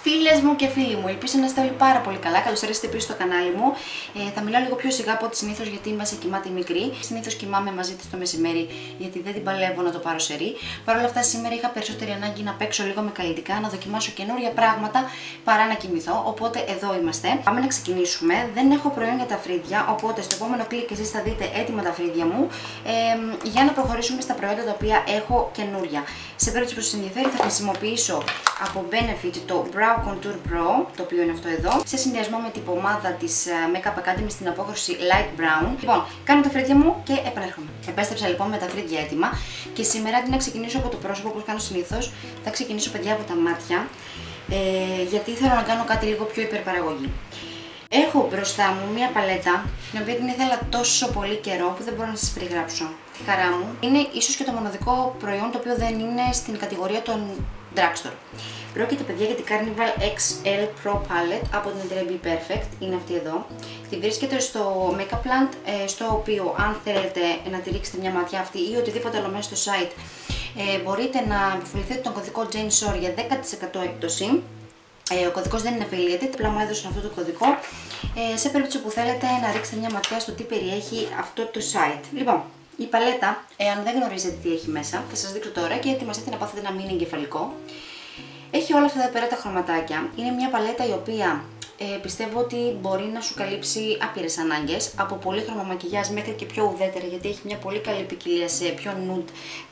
Φίλες μου και φίλοι μου, ελπίζω να είστε όλοι πάρα πολύ καλά. Καλώς ήρθατε πίσω στο κανάλι μου. Θα μιλάω λίγο πιο σιγά από ό,τι συνήθως γιατί η Μάση κοιμάται μικρή. Συνήθως κοιμάμαι μαζί της το μεσημέρι γιατί δεν την παλεύω να το πάρω σε ρί. Παρ' όλα αυτά, σήμερα είχα περισσότερη ανάγκη να παίξω λίγο με καλλιτικά, να δοκιμάσω καινούρια πράγματα παρά να κοιμηθώ. Οπότε εδώ είμαστε. Πάμε να ξεκινήσουμε. Δεν έχω προϊόν για τα φρύδια, οπότε στο επόμενο κλικ εσείς θα δείτε έτοιμα τα φρύδια μου για να προχωρήσουμε στα προϊόντα τα οποία έχω καινούρια. Σε περίπτωση που σας ενδιαφέρει, θα χρησιμοποιήσω από Benefit το Brow Contour Pro, το οποίο είναι αυτό εδώ, σε συνδυασμό με την πομάδα της Makeup Academy στην απόχρωση Light Brown. Λοιπόν, κάνω τα φρύδια μου και επανέρχομαι. Επέστρεψα λοιπόν με τα φρύδια έτοιμα και σήμερα αντί να ξεκινήσω από το πρόσωπο όπως κάνω συνήθως, θα ξεκινήσω παιδιά από τα μάτια, γιατί θέλω να κάνω κάτι λίγο πιο υπερπαραγωγή. Έχω μπροστά μου μια παλέτα, την οποία την ήθελα τόσο πολύ καιρό που δεν μπορώ να σας περιγράψω τη χαρά μου. Είναι ίσως και το μοναδικό προϊόν το οποίο δεν είναι στην κατηγορία των drugstore. Πρόκειται παιδιά για την Carnival XL Pro Palette από την εταιρεία Be Perfect, είναι αυτή εδώ. Τη βρίσκεται στο Makeup Plant, στο οποίο αν θέλετε να τη ρίξετε μια ματιά αυτή ή οτιδήποτε άλλο μέσα στο site, μπορείτε να επιφυληθείτε τον κωδικό Jane Shore για 10% έκπτωση. Ο κωδικός δεν είναι affiliated, απλά μου έδωσαν αυτό το κωδικό σε περίπτωση που θέλετε να ρίξετε μια ματιά στο τι περιέχει αυτό το site. Λοιπόν, η παλέτα, αν δεν γνωρίζετε τι έχει μέσα, θα σας δείξω τώρα και ετοιμαστείτε να πάθετε ένα μίνι εγκεφαλικό. Έχει όλα αυτά εδώ πέρα τα χρωματάκια. Είναι μια παλέτα η οποία πιστεύω ότι μπορεί να σου καλύψει άπειρες ανάγκες, από πολύχρωμα μακιγιάζ μέχρι και πιο ουδέτερα, γιατί έχει μια πολύ καλή ποικιλία σε πιο nude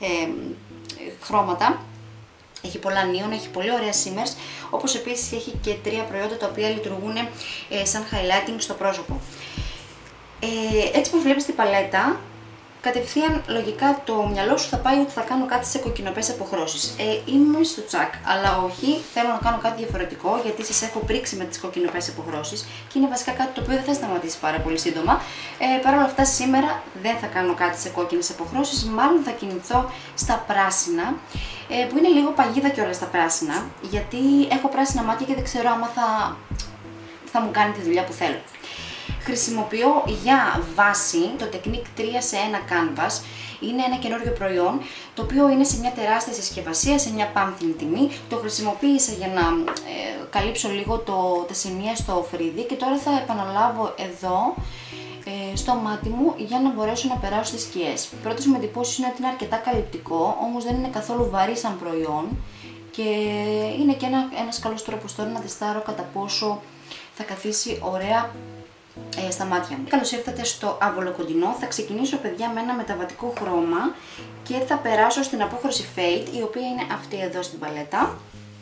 χρώματα. Έχει πολλά neon, έχει πολύ ωραία shimmers, όπως επίσης έχει και 3 προϊόντα τα οποία λειτουργούν σαν highlighting στο πρόσωπο. Έτσι πως βλέπεις την παλέτα, κατευθείαν λογικά το μυαλό σου θα πάει ότι θα κάνω κάτι σε κοκκινοπές αποχρώσεις. Είμαι στο τσακ, αλλά όχι, θέλω να κάνω κάτι διαφορετικό γιατί σας έχω πρίξει με τις κοκκινοπές αποχρώσεις και είναι βασικά κάτι το οποίο δεν θα σταματήσει πάρα πολύ σύντομα. Παρ' όλα αυτά σήμερα δεν θα κάνω κάτι σε κόκκινες αποχρώσεις, μάλλον θα κινηθώ στα πράσινα, που είναι λίγο παγίδα κιόλας στα πράσινα, γιατί έχω πράσινα μάτια και δεν ξέρω άμα θα μου κάνει τη δουλειά που θέλω. Χρησιμοποιώ για βάση το Technique 3 σε 1 Canvas. Είναι ένα καινούριο προϊόν, το οποίο είναι σε μια τεράστια συσκευασία, σε μια πάμφθινη τιμή. Το χρησιμοποίησα για να καλύψω λίγο τα σημεία στο φρύδι και τώρα θα επαναλάβω εδώ στο μάτι μου για να μπορέσω να περάσω στις σκιές. Η πρώτη μου εντυπώση είναι ότι είναι αρκετά καλυπτικό, όμως δεν είναι καθόλου βαρύ σαν προϊόν και είναι και ένας καλός τρόπος τώρα να τεστάρω κατά πόσο θα καθίσει ωραία στα μάτια μου. Καλώς ήρθατε στο άβολο κοντινό. Θα ξεκινήσω παιδιά με ένα μεταβατικό χρώμα και θα περάσω στην απόχρωση Fade, η οποία είναι αυτή εδώ στην παλέτα.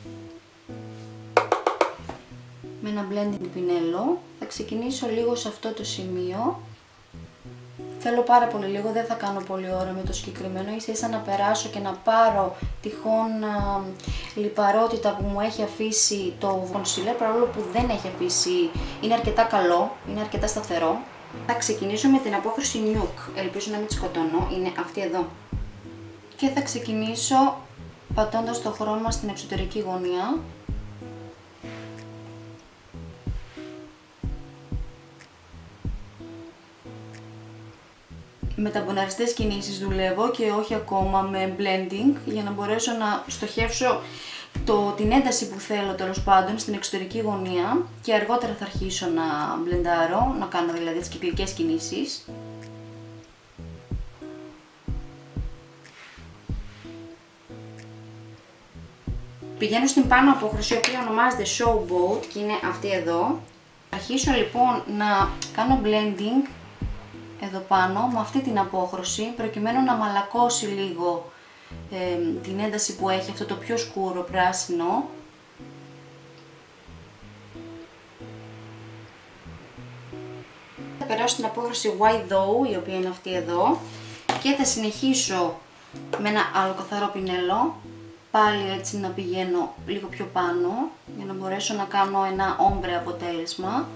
Με ένα blending πινέλο θα ξεκινήσω λίγο σε αυτό το σημείο. Θέλω πάρα πολύ λίγο, δεν θα κάνω πολύ ώρα με το συγκεκριμένο, ίσα να περάσω και να πάρω τυχόν λιπαρότητα που μου έχει αφήσει το concealer, παρόλο που δεν έχει αφήσει, είναι αρκετά καλό, είναι αρκετά σταθερό. Θα ξεκινήσω με την απόχρωση Nude, ελπίζω να μην τη σκοτώνω, είναι αυτή εδώ. Και θα ξεκινήσω πατώντας το χρώμα στην εξωτερική γωνία. Με ταμποναριστές κινήσεις δουλεύω και όχι ακόμα με blending, για να μπορέσω να στοχεύσω την ένταση που θέλω τέλος πάντων στην εξωτερική γωνία και αργότερα θα αρχίσω να μπλεντάρω, να κάνω δηλαδή τις κυκλικές κινήσεις. Πηγαίνω στην πάνω απόχρωση, η οποία ονομάζεται Showboat και είναι αυτή εδώ. Θα αρχίσω λοιπόν να κάνω blending εδώ πάνω με αυτή την απόχρωση, προκειμένου να μαλακώσει λίγο την ένταση που έχει αυτό το πιο σκούρο πράσινο. Θα περάσω στην απόχρωση White Dough, η οποία είναι αυτή εδώ, και θα συνεχίσω με ένα άλλο καθαρό πινέλο, πάλι έτσι να πηγαίνω λίγο πιο πάνω για να μπορέσω να κάνω ένα ombre αποτέλεσμα.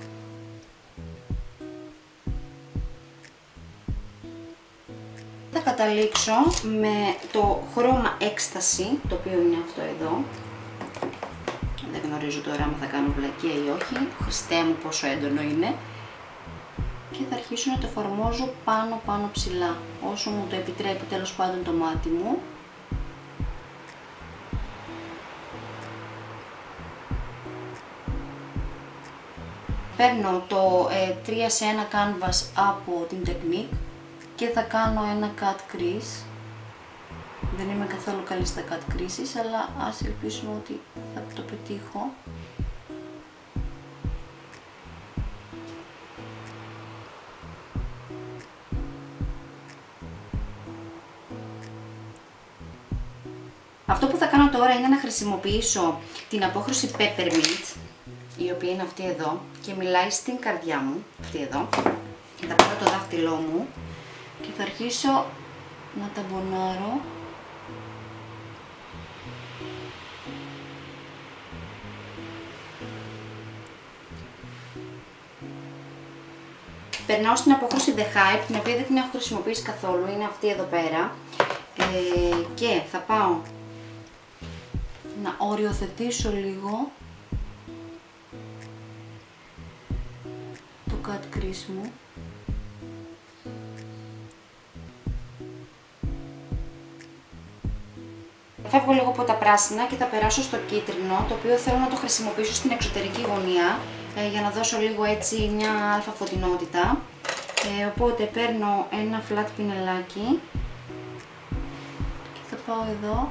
Θα καταλήξω με το χρώμα Ecstasy, το οποίο είναι αυτό εδώ. Δεν γνωρίζω τώρα αν θα κάνω βλακεία ή όχι, Χριστέ μου πόσο έντονο είναι. Και θα αρχίσω να το εφαρμόζω πάνω ψηλά, όσο μου το επιτρέπει τέλος πάντων το μάτι μου. παίρνω το 3 σε 1 canvas από την Technique και θα κάνω ένα cut crease. Δεν είμαι καθόλου καλή στα cut creases, αλλά ας ελπίσουμε ότι θα το πετύχω. Αυτό που θα κάνω τώρα είναι να χρησιμοποιήσω την απόχρωση Peppermint, η οποία είναι αυτή εδώ και μιλάει στην καρδιά μου, αυτή εδώ. Και θα πάρω το δάχτυλό μου και θα αρχίσω να ταμπονάρω. Περνάω στην απόχρωση The Hype, την οποία δεν την έχω χρησιμοποιήσει καθόλου, είναι αυτή εδώ πέρα. Και θα πάω να οριοθετήσω λίγο το cut crease μου. Φεύγω λίγο από τα πράσινα και θα περάσω στο κίτρινο, το οποίο θέλω να το χρησιμοποιήσω στην εξωτερική γωνία για να δώσω λίγο έτσι μια αλφα φωτεινότητα. Οπότε παίρνω ένα flat πινελάκι και θα πάω εδώ.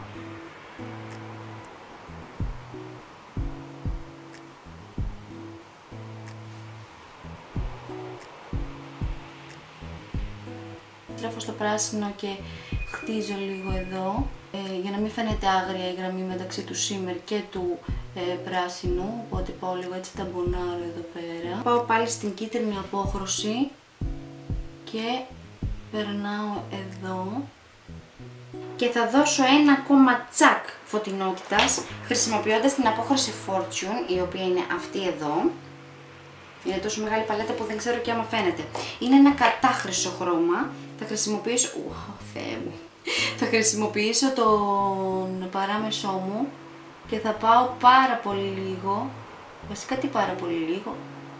Τρέφω στο πράσινο και χτίζω λίγο εδώ, για να μην φαίνεται άγρια η γραμμή μεταξύ του shimmer και του πράσινου, οπότε πάω λίγο έτσι ταμπονάρω εδώ πέρα. Πάω πάλι στην κίτρινη απόχρωση και περνάω εδώ και θα δώσω ένα ακόμα τσακ φωτεινότητας χρησιμοποιώντας την απόχρωση Fortune, η οποία είναι αυτή εδώ. Είναι τόσο μεγάλη παλέτα που δεν ξέρω και άμα φαίνεται. Είναι ένα κατάχρυσο χρώμα. Θα χρησιμοποιήσω... Θεέ μου. Θα χρησιμοποιήσω τον παράμεσό μου και θα πάω πάρα πολύ λίγο. Βασικά τι πάρα πολύ λίγο.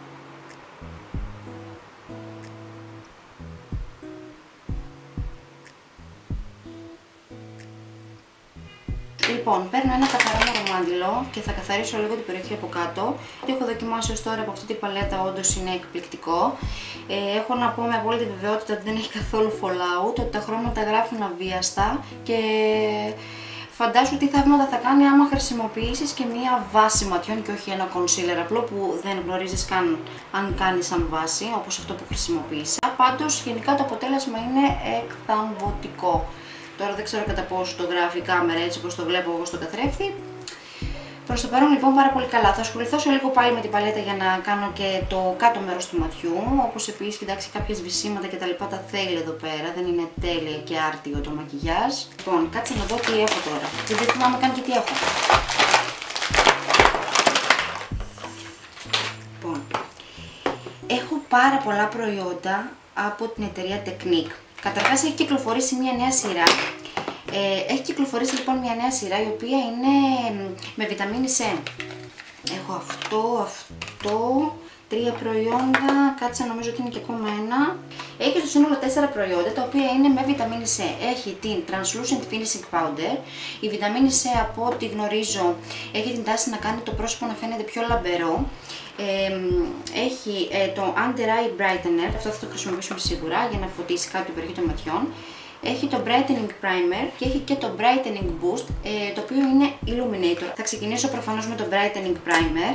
Λοιπόν, παίρνω ένα καθαρό μορομάντιλο και θα καθαρίσω λίγο την περιοχή από κάτω. Τι έχω δοκιμάσει ως τώρα από αυτή την παλέτα, όντως είναι εκπληκτικό. Έχω να πω με απόλυτη βεβαιότητα ότι δεν έχει καθόλου fallout, ότι τα χρώματα γράφουν αβίαστα και φαντάσου τι θαύματα θα κάνει άμα χρησιμοποιήσεις και μία βάση ματιών και όχι ένα concealer απλό που δεν γνωρίζεις καν αν κάνει σαν βάση, όπως αυτό που χρησιμοποίησα. Πάντως, γενικά το αποτέλεσμα είναι εκθαμβωτικό. Τώρα δεν ξέρω κατά πόσο το γράφει η κάμερα έτσι όπως το βλέπω εγώ στο καθρέφτη. Προς το παρόν λοιπόν πάρα πολύ καλά. Θα ασχοληθώ σε λίγο πάλι με την παλέτα για να κάνω και το κάτω μέρος του ματιού. Όπως επίσης, κοιτάξτε, κάποιες βυσσίματα και τα λοιπά τα θέλει εδώ πέρα. Δεν είναι τέλεια και άρτιο το μακιγιάζ. Λοιπόν, κάτσε να δω τι έχω τώρα. Δεν θυμάμαι καν και τι έχω. Λοιπόν, έχω πάρα πολλά προϊόντα από την εταιρεία Technique. Καταρχάς έχει κυκλοφορήσει μια νέα σειρά. Έχει κυκλοφορήσει λοιπόν μια νέα σειρά η οποία είναι με βιταμίνη C. Έχω αυτό, τρία προϊόντα, κάτσε νομίζω ότι είναι και ακόμα ένα. Έχει στο σύνολο 4 προϊόντα τα οποία είναι με βιταμίνη C. Έχει την Translucent Finishing Powder. Η βιταμίνη C, από ό,τι γνωρίζω, έχει την τάση να κάνει το πρόσωπο να φαίνεται πιο λαμπερό. Έχει το Under Eye Brightener, αυτό θα το χρησιμοποιήσουμε σίγουρα για να φωτίσει κάποιο περιοχή των ματιών. Έχει το Brightening Primer και έχει και το Brightening Boost, το οποίο είναι Illuminator. Θα ξεκινήσω προφανώς με το Brightening Primer.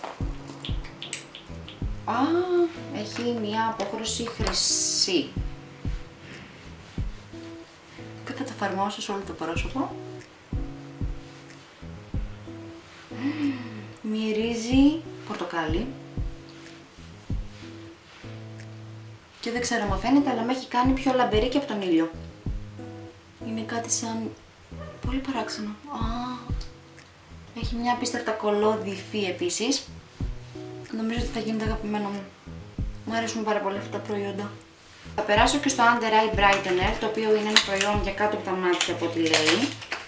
Έχει μια απόχρωση χρυσή. Και θα το εφαρμόσω σε όλο το πρόσωπο. Μυρίζει πορτοκάλι. Και δεν ξέρω αν φαίνεται, αλλά με έχει κάνει πιο λαμπερή και από τον ήλιο. Είναι κάτι σαν... πολύ παράξενο. Έχει μια απίστευτα κολόδη υφή επίσης. Νομίζω ότι θα γίνει το αγαπημένο μου. Μου αρέσουν πάρα πολύ αυτά τα προϊόντα. Θα περάσω και στο Under Eye Brightener, το οποίο είναι ένα προϊόν για κάτω από τα μάτια από ό,τι λέει.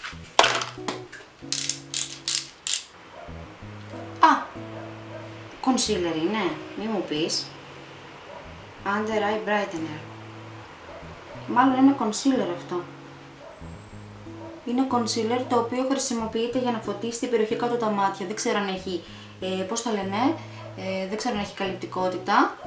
Concealer είναι, μη μου πεις. Under Eye Brightener. Μάλλον είναι concealer αυτό. Είναι concealer το οποίο χρησιμοποιείται για να φωτίσει την περιοχή κάτω τα μάτια. Δεν ξέρω αν έχει, πώς το λένε, Δεν ξέρω αν έχει καλλιτικότητα.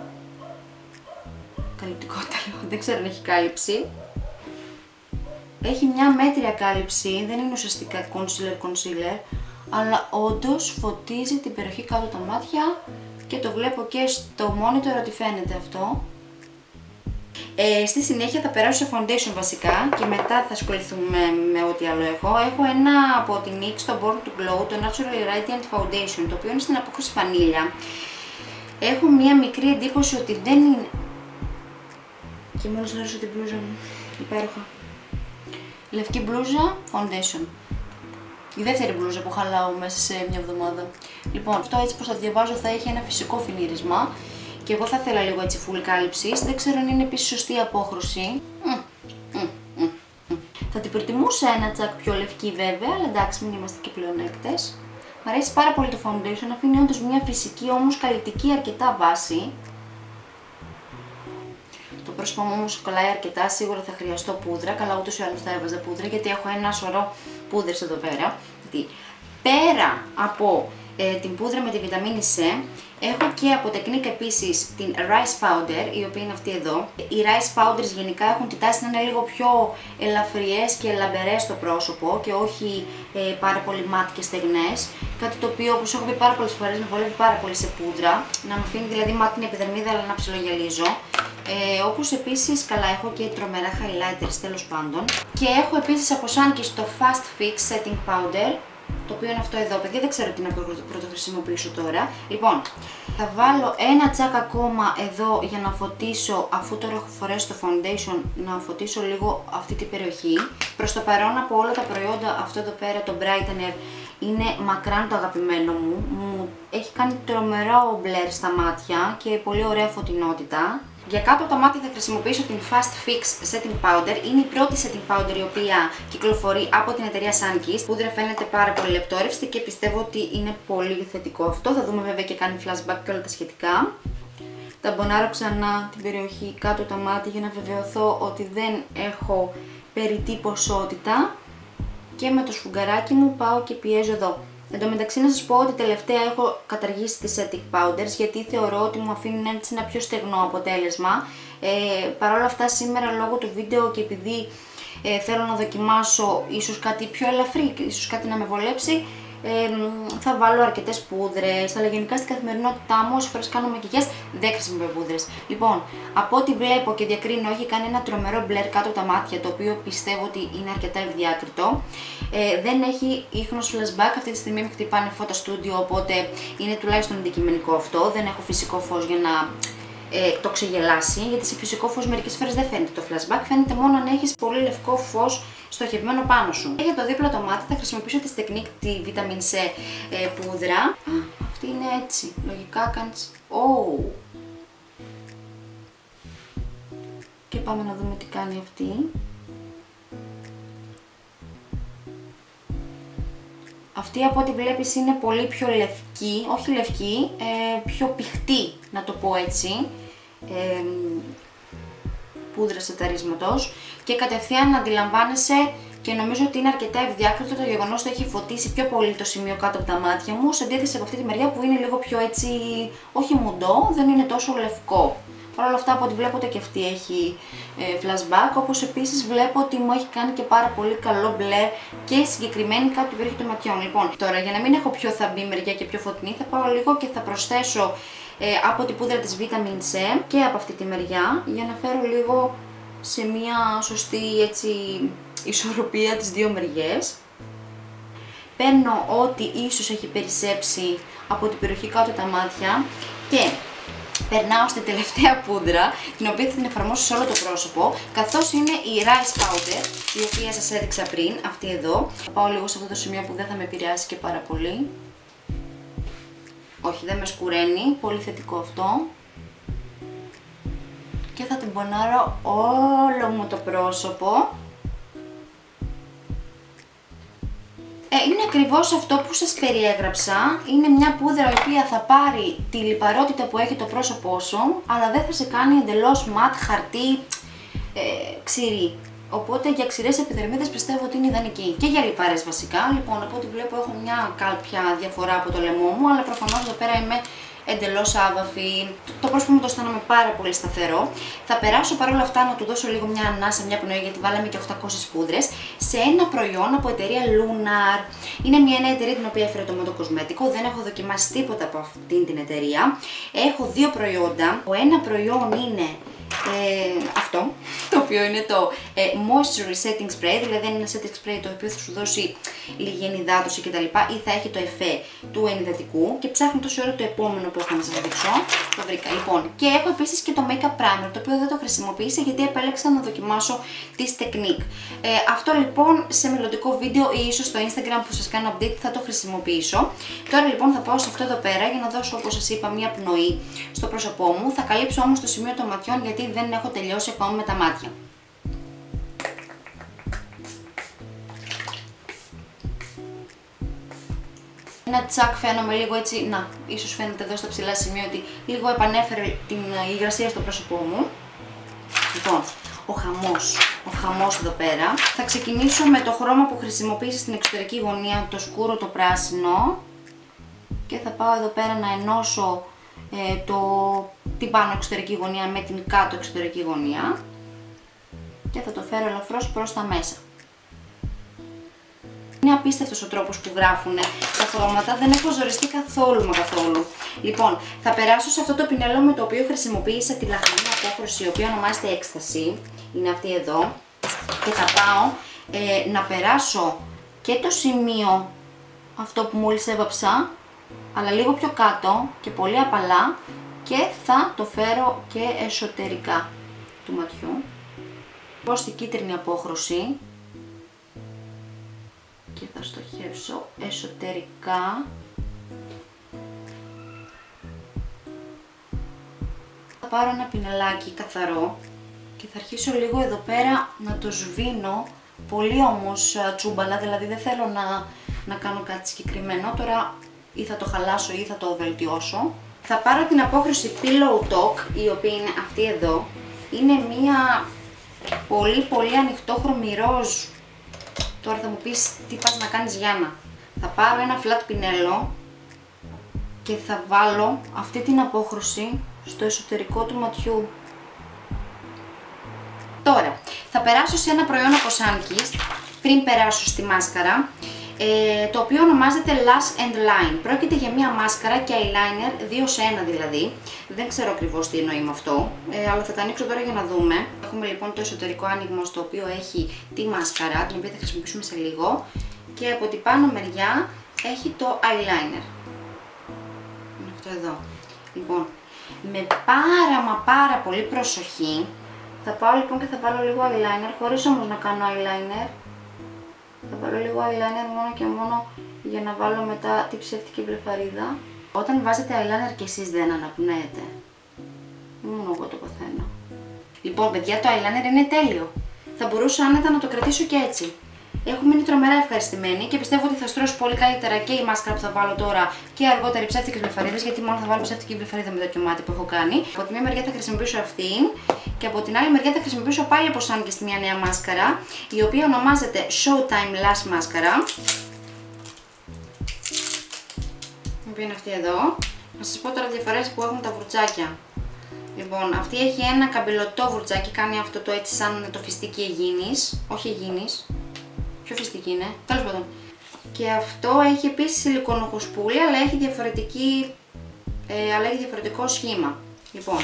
Δεν ξέρω αν έχει κάλυψη. Έχει μια μέτρια κάλυψη, δεν είναι ουσιαστικά concealer, αλλά όντως φωτίζει την περιοχή κάτω τα μάτια και το βλέπω και στο monitor ότι φαίνεται αυτό. Στη συνέχεια θα περάσω σε foundation βασικά και μετά θα ασχοληθούμε με ό,τι άλλο έχω. Έχω ένα από την NYX, το Born to Glow, το Naturally Radiant Foundation, το οποίο είναι στην απόκριση βανίλια. Έχω μία μικρή εντύπωση ότι δεν είναι... Και μόλις να ρίξω την μπλούζα μου, υπέροχα. Λευκή μπλούζα, foundation. Η δεύτερη μπλούζα που χαλάω μέσα σε μια εβδομάδα. Λοιπόν, αυτό έτσι πως το διαβάζω θα έχει ένα φυσικό φινίρισμα. Και εγώ θα ήθελα λίγο έτσι full κάλυψης. Δεν ξέρω αν είναι επίσης σωστή η απόχρωση. Θα την προτιμούσα ένα τσακ πιο λευκή βέβαια, αλλά εντάξει, μην είμαστε και πλεονέκτες. Μ' αρέσει πάρα πολύ το foundation, αφήνει όντως μια φυσική όμως καλλιτική αρκετά βάση. Το πρόσωπό μου όμως κολλάει αρκετά, σίγουρα θα χρειαστώ πούδρα. Καλά, ούτως ή άλλως θα έβαζα πούδρα γιατί έχω ένα σωρό πούδρες εδώ πέρα. Πέρα από την πούδρα με τη βιταμίνη C, έχω και από Technique επίσης την Rice Powder, η οποία είναι αυτή εδώ. Οι Rice Powders γενικά έχουν τη τάση να είναι λίγο πιο ελαφριές και λαμπερές στο πρόσωπο και όχι πάρα πολύ μάτ και στεγνές. Κάτι το οποίο, όπως έχω πει πάρα πολλές φορές, με βολεύει πάρα πολύ σε πούδρα. Να μου αφήνει δηλαδή μάτ την επιδερμίδα, αλλά να ψιλογιαλίζω. Όπως επίσης, καλά, έχω και τρομερά highlighters τέλος πάντων. Και έχω επίσης από Sunkist το Fast Fix Setting Powder, το οποίο είναι αυτό εδώ, παιδιά, δεν ξέρω τι να πρωτοχρησιμοποιήσω τώρα. Λοιπόν, θα βάλω ένα τσάκ ακόμα εδώ για να φωτίσω, αφού τώρα έχω φορέσει το foundation, να φωτίσω λίγο αυτή την περιοχή. Προς το παρόν από όλα τα προϊόντα, αυτό εδώ πέρα, το Brightener, είναι μακράν το αγαπημένο μου. Μου έχει κάνει τρομερό μπλερ στα μάτια και πολύ ωραία φωτεινότητα. Για κάτω από τα μάτια θα χρησιμοποιήσω την Fast Fix Setting Powder. Είναι η πρώτη setting powder η οποία κυκλοφορεί από την εταιρεία Sunkist. Η πούδρα φαίνεται πάρα πολύ λεπτόρευστη και πιστεύω ότι είναι πολύ θετικό αυτό. Θα δούμε βέβαια και κάνει flashback και όλα τα σχετικά. Ταμπονάρω ξανά την περιοχή κάτω από τα μάτια για να βεβαιωθώ ότι δεν έχω περιττή ποσότητα. Και με το σφουγγαράκι μου πάω και πιέζω εδώ. Εν τω μεταξύ να σας πω ότι τελευταία έχω καταργήσει τις setting powders γιατί θεωρώ ότι μου αφήνουν έτσι ένα πιο στεγνό αποτέλεσμα. Παρ' όλα αυτά σήμερα λόγω του βίντεο και επειδή θέλω να δοκιμάσω ίσως κάτι πιο ελαφρύ, ίσως κάτι να με βολέψει, θα βάλω αρκετές πούδρες, αλλά γενικά στην καθημερινότητά μου όσες φορές κάνω μακιγιάζ δεν χρησιμοποιώ πούδρες. Λοιπόν, από ό,τι βλέπω και διακρίνω έχει κάνει ένα τρομερό μπλερ κάτω από τα μάτια, το οποίο πιστεύω ότι είναι αρκετά ευδιάκριτο. Δεν έχει ίχνος flashback, αυτή τη στιγμή με χτυπάνε φώτα στούντιο, οπότε είναι τουλάχιστον αντικειμενικό αυτό, δεν έχω φυσικό φως για να το ξεγελάσει, γιατί σε φυσικό φως μερικές φορές δεν φαίνεται το flashback, φαίνεται μόνο αν έχεις πολύ λευκό φως στοχευμένο πάνω σου. Και για το δίπλα το μάτι θα χρησιμοποιήσω τη Technique τη Vitamin C πούδρα. Αυτή είναι έτσι, λογικά κάνεις... Και πάμε να δούμε τι κάνει αυτή. Αυτή από ό,τι βλέπεις είναι πολύ πιο λευκή, όχι λευκή, πιο πηχτή να το πω έτσι, πούδρα σεταρίσματος και κατευθείαν αντιλαμβάνεσαι και νομίζω ότι είναι αρκετά ευδιάκριτο το γεγονός ότι έχει φωτίσει πιο πολύ το σημείο κάτω από τα μάτια μου σε αντίθεση από αυτή τη μεριά που είναι λίγο πιο έτσι, όχι μουντό, δεν είναι τόσο λευκό. Παρ' όλα αυτά από ό,τι βλέπετε και αυτή έχει flashback, όπως επίσης βλέπω ότι μου έχει κάνει και πάρα πολύ καλό μπλερ και συγκεκριμένη κάτω την περιοχή των ματιών. Λοιπόν, τώρα για να μην έχω πιο θαμπή μεριά και πιο φωτεινή θα πάω λίγο και θα προσθέσω από την πούδρα της Vitamin C και από αυτή τη μεριά για να φέρω λίγο σε μια σωστή έτσι ισορροπία τις δύο μεριές. Παίρνω ό,τι ίσως έχει περισσέψει από την περιοχή κάτω τα μάτια και περνάω στη τελευταία πούδρα, την οποία θα την εφαρμόσω σε όλο το πρόσωπο, καθώς είναι η Rice Powder, η οποία σας έδειξα πριν, αυτή εδώ. Θα πάω λίγο σε αυτό το σημείο που δεν θα με επηρεάσει και πάρα πολύ. Όχι, δεν με σκουραίνει, πολύ θετικό αυτό. Και θα την πονάρω όλο μου το πρόσωπο. Είναι ακριβώς αυτό που σας περιέγραψα, είναι μια πούδρα η οποία θα πάρει τη λιπαρότητα που έχει το πρόσωπό σου, αλλά δεν θα σε κάνει εντελώς ματ, χαρτί, ξηρή. Οπότε για ξηρές επιδερμίδες πιστεύω ότι είναι ιδανική. Και για λιπαρές βασικά. Λοιπόν, από ό,τι βλέπω έχω μια κάποια διαφορά από το λαιμό μου, αλλά προφανώς εδώ πέρα είμαι εντελώς άβαφη. Το πρόσωπο μου το αισθάνομαι πάρα πολύ σταθερό. Θα περάσω παρόλα αυτά να του δώσω λίγο μια ανάσα, μια πνοή, γιατί βάλαμε και 800 πούδρες, σε ένα προϊόν από εταιρεία Lunar. Είναι μια νέα εταιρεία την οποία έφερε το Mondo Cosmetico. Δεν έχω δοκιμάσει τίποτα από αυτήν την εταιρεία. Έχω δύο προϊόντα. Το ένα προϊόν είναι αυτό, το οποίο είναι το Moisture Resetting Spray, δηλαδή είναι ένα setting spray το οποίο θα σου δώσει λίγη ενυδάτωση κτλ. Ή θα έχει το εφέ του ενυδατικού, και ψάχνω τόση ώρα το επόμενο που έχω να σας δείξω. Το βρήκα λοιπόν. Και έχω επίσης και το Makeup Primer, το οποίο δεν το χρησιμοποίησα γιατί επέλεξα να δοκιμάσω τις Technique. Αυτό λοιπόν σε μελλοντικό βίντεο ή ίσως στο Instagram που σας κάνω update θα το χρησιμοποιήσω. Τώρα λοιπόν θα πάω σε αυτό εδώ πέρα για να δώσω, όπως σας είπα, μια πνοή στο πρόσωπό μου. Θα καλύψω όμως το σημείο των ματιών γιατί δεν έχω τελειώσει ακόμα με τα μάτια. Ένα τσακ φαίνομαι λίγο έτσι, να, ίσως φαίνεται εδώ στα ψηλά σημεία ότι λίγο επανέφερε την υγρασία στο πρόσωπό μου. Λοιπόν, ο χαμός εδώ πέρα. Θα ξεκινήσω με το χρώμα που χρησιμοποίησα στην εξωτερική γωνία, το σκούρο, το πράσινο. Και θα πάω εδώ πέρα να ενώσω την πάνω εξωτερική γωνία με την κάτω εξωτερική γωνία. Και θα το φέρω ελαφρώς προς τα μέσα. Είναι απίστευτος ο τρόπος που γράφουν τα χρώματα, δεν έχω ζοριστεί καθόλου. Λοιπόν, θα περάσω σε αυτό το πινέλο με το οποίο χρησιμοποίησα τη λαχανή απόχρωση, η οποία ονομάζεται Έκσταση, είναι αυτή εδώ, και θα πάω να περάσω και το σημείο αυτό που μόλις έβαψα, αλλά λίγο πιο κάτω και πολύ απαλά, και θα το φέρω και εσωτερικά του ματιού. Πάω στη κίτρινη απόχρωση και θα στοχεύσω εσωτερικά. Θα πάρω ένα πινελάκι καθαρό και θα αρχίσω λίγο εδώ πέρα να το σβήνω, πολύ όμως τσούμπαλα, δηλαδή δεν θέλω να κάνω κάτι συγκεκριμένο. Τώρα ή θα το χαλάσω ή θα το βελτιώσω. Θα πάρω την απόχρωση Pillow Talk, η οποία είναι αυτή εδώ. Είναι μία πολύ ανοιχτόχρωμη ροζ. Τώρα θα μου πεις τι πας να κάνεις, Γιάννα. Θα πάρω ένα flat πινέλο και θα βάλω αυτή την απόχρωση στο εσωτερικό του ματιού. Τώρα, θα περάσω σε ένα προϊόν από Sunkist πριν περάσω στη μάσκαρα, το οποίο ονομάζεται Lash and Line. Πρόκειται για μια μάσκαρα και eyeliner 2 σε 1 δηλαδή. Δεν ξέρω ακριβώς τι εννοεί με αυτό, αλλά θα τα ανοίξω τώρα για να δούμε. Έχουμε λοιπόν το εσωτερικό άνοιγμα, στο οποίο έχει τη μάσκαρα, την οποία θα χρησιμοποιήσουμε σε λίγο, και από την πάνω μεριά έχει το eyeliner. Είναι αυτό εδώ. Λοιπόν, με πάρα πολύ προσοχή θα πάω λοιπόν και θα βάλω λίγο eyeliner, χωρίς όμως να κάνω eyeliner. Θα βάλω λίγο eyeliner μόνο και μόνο για να βάλω μετά την ψεύτικη μπλεφαρίδα. Όταν βάζετε eyeliner και εσείς δεν αναπνέετε. Μόνο εγώ το παθαίνω. Λοιπόν παιδιά, το eyeliner είναι τέλειο. Θα μπορούσα άνετα να το κρατήσω και έτσι. Έχω μείνει τρομερά ευχαριστημένη και πιστεύω ότι θα στρώσει πολύ καλύτερα και η μάσκαρα που θα βάλω τώρα και αργότερα οι ψεύτικες μπλεφαρίδες, γιατί μόνο θα βάλω ψεύτικη μπλεφαρίδα με το κομμάτι που έχω κάνει. Από τη μία μεριά θα χρησιμοποιήσω αυτήν και από την άλλη μεριά θα χρησιμοποιήσω πάλι από Sunkist μια νέα μάσκαρα, η οποία ονομάζεται Showtime Lash Mascara. Η οποία είναι αυτή εδώ. Να σας πω τώρα διαφορές που έχουν τα βουρτσάκια. Λοιπόν, αυτή έχει ένα καμπυλωτό βουρτσάκι, κάνει αυτό το έτσι σαν το φιστίκι Αιγίνης, όχι Αιγίνης. Πιο φιστική είναι, τέλος πάντων. Και αυτό έχει επίσης σιλικονοχοσπούλη, αλλά έχει διαφορετικό σχήμα. Λοιπόν,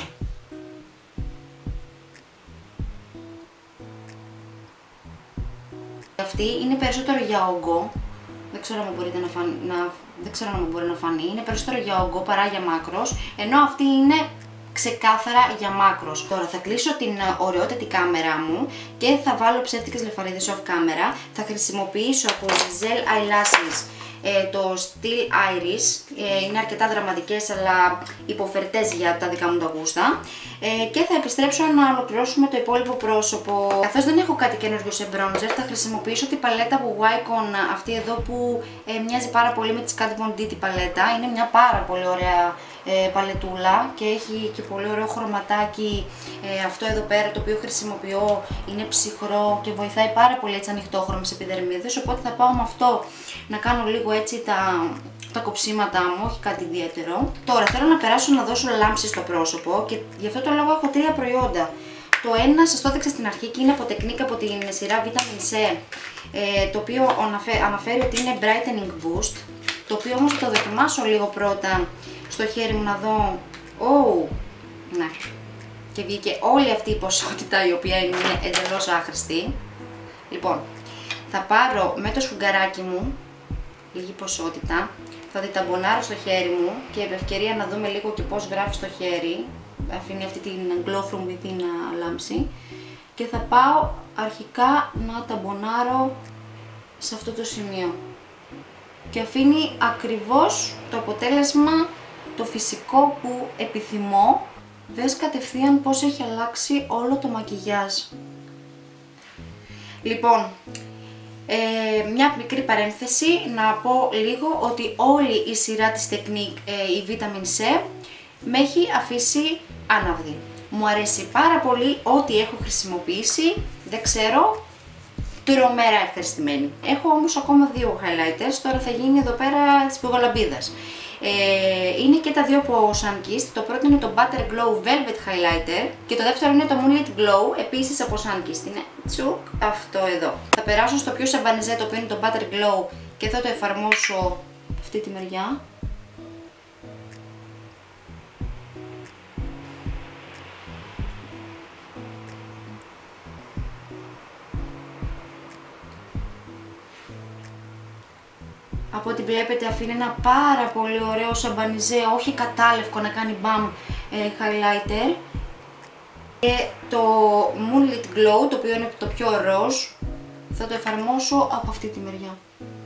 αυτή είναι περισσότερο για όγκο. Δεν ξέρω αν μπορείτε να μπορεί να φανεί. Είναι περισσότερο για όγκο παρά για μάκρος, ενώ αυτή είναι ξεκάθαρα για μάκρος. Τώρα θα κλείσω την ωραιότατη κάμερα μου και θα βάλω ψεύτικες λεφαρίδες off camera. Θα χρησιμοποιήσω από Giselle Eyelashes το Still Iris. Είναι αρκετά δραματικές αλλά υποφερτές για τα δικά μου τα γούστα. Και θα επιστρέψω να ολοκληρώσουμε το υπόλοιπο πρόσωπο. Καθώς δεν έχω κάτι καινούργιο σε bronzer, θα χρησιμοποιήσω την παλέτα από Wycon, αυτή εδώ που μοιάζει πάρα πολύ με τη Kat Von D παλέτα. Είναι μια πάρα πολύ ωραία παλετούλα και έχει και πολύ ωραίο χρωματάκι. Αυτό εδώ πέρα το οποίο χρησιμοποιώ είναι ψυχρό και βοηθάει πάρα πολύ έτσι ανοιχτόχρωμες επιδερμίδες, οπότε θα πάω με αυτό να κάνω λίγο έτσι τα κοψίματά μου, όχι κάτι ιδιαίτερο. Τώρα θέλω να περάσω να δώσω λάμψη στο πρόσωπο και γι' αυτό το λόγο έχω 3 προϊόντα. Το ένα σας το έδειξα στην αρχή και είναι από Technique από την σειρά Vitamin C, το οποίο αναφέρει ότι είναι Brightening Boost, το οποίο όμως θα το δοκιμάσω λίγο πρώτα στο χέρι μου να δω. Ναι, και βγήκε όλη αυτή η ποσότητα η οποία είναι εντελώς άχρηστη. Λοιπόν, θα πάρω με το σφουγγαράκι μου λίγη ποσότητα, θα διταμπονάρω στο χέρι μου και επ' ευκαιρία να δούμε λίγο και πώς γράφει στο χέρι. Αφήνει αυτή την glow from within λάμψη και θα πάω αρχικά να ταμπονάρω σε αυτό το σημείο και αφήνει ακριβώς το αποτέλεσμα το φυσικό που επιθυμώ. Δες κατευθείαν πώς έχει αλλάξει όλο το μακιγιάζ. Λοιπόν, μια μικρή παρένθεση να πω λίγο ότι όλη η σειρά της Technique, η Vitamin C, με έχει αφήσει άναυδη. Μου αρέσει πάρα πολύ ό,τι έχω χρησιμοποιήσει, δεν ξέρω, τρομερά ευχαριστημένη. Έχω όμως ακόμα 2 highlighters, τώρα θα γίνει εδώ πέρα της πηγολαμπίδας. Είναι και τα 2 από Sunkist, το πρώτο είναι το Butter Glow Velvet Highlighter και το δεύτερο είναι το Moonlit Glow, επίσης από Sunkist, είναι τσουκ αυτό εδώ. Θα περάσω στο πιο σαμπανιζέ, το οποίο είναι το Butter Glow και θα το εφαρμόσω αυτή τη μεριά. Από ό,τι βλέπετε αφήνει ένα πάρα πολύ ωραίο σαμπανιζέ, όχι κατάλευκο να κάνει μπαμ highlighter. Και το Moonlit Glow, το οποίο είναι το πιο ροζ, θα το εφαρμόσω από αυτή τη μεριά.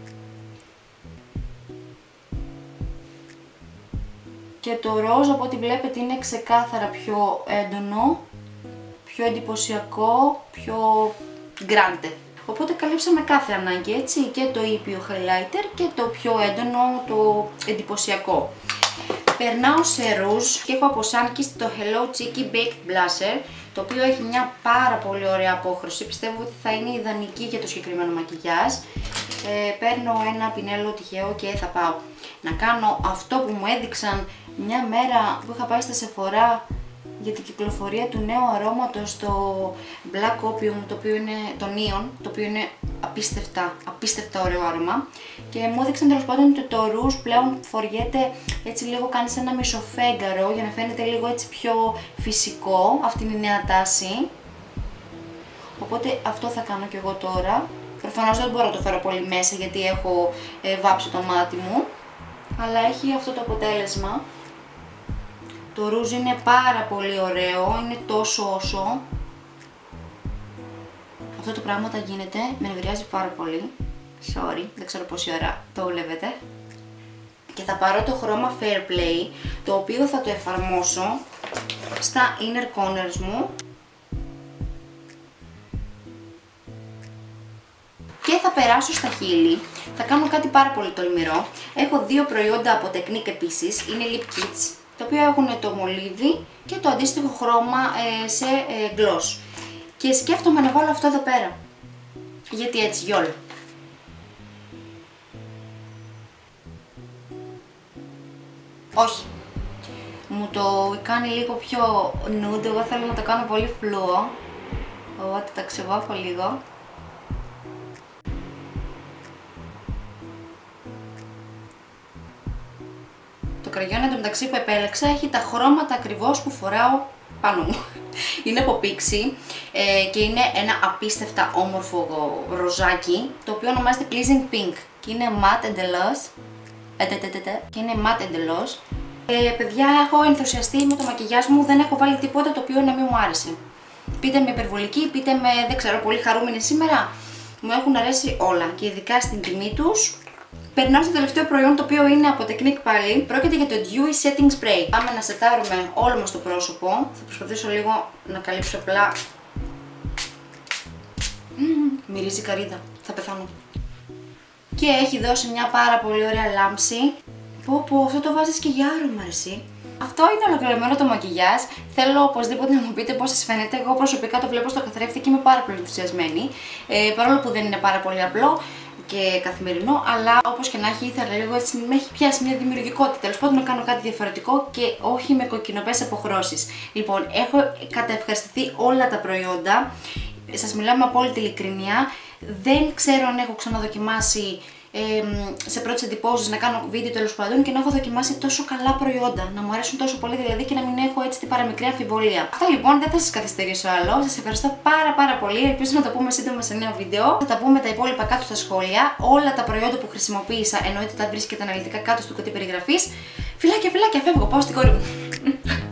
Και το ροζ από ό,τι βλέπετε είναι ξεκάθαρα πιο έντονο, πιο εντυπωσιακό, πιο grande. Οπότε καλύψαμε κάθε ανάγκη, έτσι, και το ήπιο highlighter και το πιο έντονο, το εντυπωσιακό. Περνάω σε ρούζ και έχω από Sunkist το Hello Cheeky Baked Blusher, το οποίο έχει μια πάρα πολύ ωραία απόχρωση, πιστεύω ότι θα είναι ιδανική για το συγκεκριμένο μακιγιάζ. Παίρνω ένα πινέλο τυχαίο και θα πάω να κάνω αυτό που μου έδειξαν μια μέρα που είχα πάει στα Sephora για την κυκλοφορία του νέου αρώματος, το Black Opium, το οποίο είναι το Neon, το οποίο είναι απίστευτα ωραίο άρωμα, και μου έδειξαν τέλος πάντων ότι το ρούζ πλέον φοριέται έτσι λίγο, κάνει σε ένα μισοφέγγαρο για να φαίνεται λίγο έτσι πιο φυσικό, αυτή είναι η νέα τάση. Οπότε αυτό θα κάνω και εγώ τώρα. Προφανώς δεν μπορώ να το φέρω πολύ μέσα γιατί έχω βάψει το μάτι μου, αλλά έχει αυτό το αποτέλεσμα. Το ρούζ είναι πάρα πολύ ωραίο, είναι τόσο όσο. Αυτό το πράγμα όταν γίνεται με νευριάζει πάρα πολύ. Sorry, δεν ξέρω πόση ώρα το βλέπετε. Και θα πάρω το χρώμα Fair Play, το οποίο θα το εφαρμόσω στα inner corners μου. Και θα περάσω στα χείλη. Θα κάνω κάτι πάρα πολύ τολμηρό. Έχω 2 προϊόντα από Technique επίσης, είναι Lip Kits, τα οποία έχουν το μολύβι και το αντίστοιχο χρώμα σε gloss. Και σκέφτομαι να βάλω αυτό εδώ πέρα. Γιατί έτσι, γιόλ. Όχι. Μου το κάνει λίγο πιο nude, εγώ θέλω να το κάνω πολύ φλούο. Οπότε το ξεβάφω λίγο. Το κραγιόν εντωμεταξύ που επέλεξα έχει τα χρώματα ακριβώς που φοράω πάνω μου. Είναι από Pixi και είναι ένα απίστευτα όμορφο ροζάκι, το οποίο ονομάζεται Pleasing Pink και είναι matte εντελώς. Παιδιά, έχω ενθουσιαστεί με το μακιγιάζ μου, δεν έχω βάλει τίποτα το οποίο να μην μου άρεσε. Πείτε με υπερβολική, πείτε με δεν ξέρω, πολύ χαρούμενη σήμερα. Μου έχουν αρέσει όλα και ειδικά στην τιμή τους. Περνάω στο τελευταίο προϊόν, το οποίο είναι από Technique πάλι. Πρόκειται για το Dewy Setting Spray. Πάμε να σετάρουμε όλο μας το πρόσωπο. Θα προσπαθήσω λίγο να καλύψω απλά. Μυρίζει καρύδα. Θα πεθάνω. Και έχει δώσει μια πάρα πολύ ωραία λάμψη. Πω, αυτό το βάζεις και για άρωμα, εσύ. Αυτό είναι ολοκληρωμένο το μακιγιάζ. Θέλω οπωσδήποτε να μου πείτε πώς σας φαίνεται. Εγώ προσωπικά το βλέπω στο καθρέφτη και είμαι πάρα πολύ ενθουσιασμένη. Παρόλο που δεν είναι πάρα πολύ απλό. και καθημερινό, αλλά όπως και να έχει, ήθελα λίγο έτσι, με έχει πιάσει μια δημιουργικότητα. Τέλος πάντων, να κάνω κάτι διαφορετικό και όχι με κοκκινοπές αποχρώσεις. Λοιπόν, έχω καταευχαριστηθεί όλα τα προϊόντα. Σας μιλάω με απόλυτη ειλικρίνεια. Δεν ξέρω αν έχω ξαναδοκιμάσει σε πρώτες εντυπώσεις να κάνω βίντεο τέλος πάντων και να έχω δοκιμάσει τόσο καλά προϊόντα. Να μου αρέσουν τόσο πολύ δηλαδή και να μην έχω έτσι την παραμικρή αμφιβολία. Αυτά λοιπόν, δεν θα σας καθυστερήσω άλλο. Σας ευχαριστώ πάρα πολύ. Ελπίζω να τα πούμε σύντομα σε νέο βίντεο. Θα τα πούμε τα υπόλοιπα κάτω στα σχόλια. Όλα τα προϊόντα που χρησιμοποίησα εννοείται τα βρίσκετε αναλυτικά κάτω στο κουτί περιγραφής. Φιλάκια, φεύγω, πάω στην κόρη μου.